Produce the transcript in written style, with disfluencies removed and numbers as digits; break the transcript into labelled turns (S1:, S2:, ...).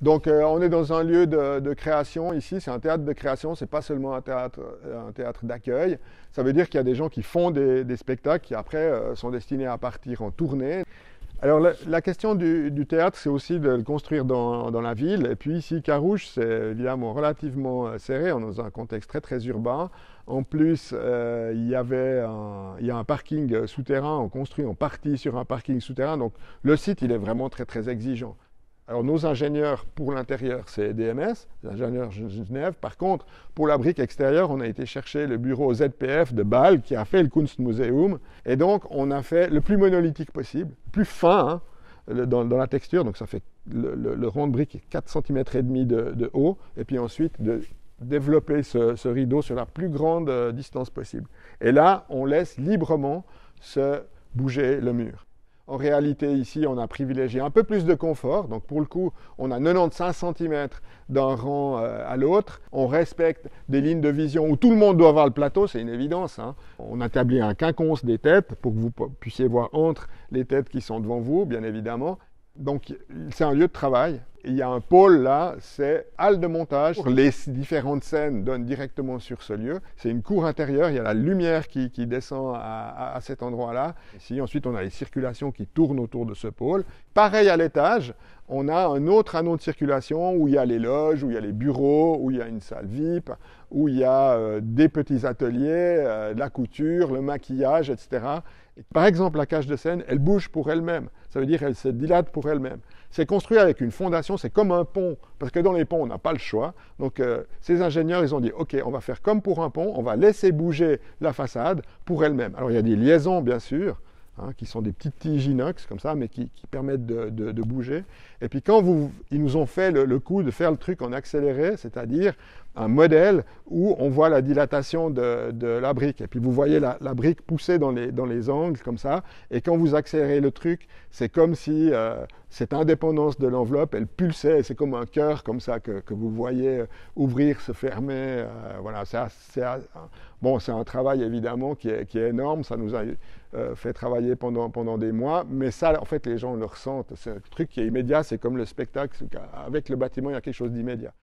S1: Donc on est dans un lieu de création ici, c'est un théâtre de création, c'est pas seulement un théâtre d'accueil. Ça veut dire qu'il y a des gens qui font des spectacles qui après sont destinés à partir en tournée. Alors la question du théâtre, c'est aussi de le construire dans la ville. Et puis ici, Carouge, c'est évidemment relativement serré, on est dans un contexte très très urbain. En plus, il y a un parking souterrain, on construit en partie sur un parking souterrain. Donc le site, il est vraiment très très exigeant. Alors nos ingénieurs pour l'intérieur, c'est DMS, les ingénieurs Genève. Par contre, pour la brique extérieure, on a été chercher le bureau ZPF de Bâle qui a fait le Kunstmuseum. Et donc, on a fait le plus monolithique possible, le plus fin dans la texture. Donc ça fait le rond de brique est 4 cm et demi de haut. Et puis ensuite, de développer ce rideau sur la plus grande distance possible. Et là, on laisse librement se bouger le mur. En réalité, ici, on a privilégié un peu plus de confort. Donc, pour le coup, on a 95 cm d'un rang à l'autre. On respecte des lignes de vision où tout le monde doit voir le plateau, c'est une évidence. On a établi un quinconce des têtes pour que vous puissiez voir entre les têtes qui sont devant vous, bien évidemment. Donc, c'est un lieu de travail. Il y a un pôle là, c'est halle de montage. Les différentes scènes donnent directement sur ce lieu. C'est une cour intérieure, il y a la lumière qui descend à cet endroit-là. Ici, ensuite, on a les circulations qui tournent autour de ce pôle. Pareil à l'étage, on a un autre anneau de circulation où il y a les loges, où il y a les bureaux, où il y a une salle VIP, où il y a des petits ateliers, la couture, le maquillage, etc. Par exemple, la cage de scène, elle bouge pour elle-même. Ça veut dire qu'elle se dilate pour elle-même. C'est construit avec une fondation, c'est comme un pont, parce que dans les ponts, on n'a pas le choix. Donc, ces ingénieurs, ils ont dit, OK, on va faire comme pour un pont, on va laisser bouger la façade pour elle-même. Alors, il y a des liaisons, bien sûr, qui sont des petites tiges inox, comme ça, mais qui permettent de bouger. Et puis, quand ils nous ont fait le coup de faire le truc en accéléré, c'est-à-dire un modèle où on voit la dilatation de la brique. Et puis, vous voyez la brique pousser dans les angles, comme ça. Et quand vous accélérez le truc, c'est comme si cette indépendance de l'enveloppe, elle pulsait. C'est comme un cœur, comme ça, que vous voyez ouvrir, se fermer. Voilà, c'est un travail, évidemment, qui est énorme. Ça nous a fait travailler pendant des mois. Mais ça, en fait, les gens le ressentent. C'est un truc qui est immédiat. C'est comme le spectacle. Avec le bâtiment, il y a quelque chose d'immédiat.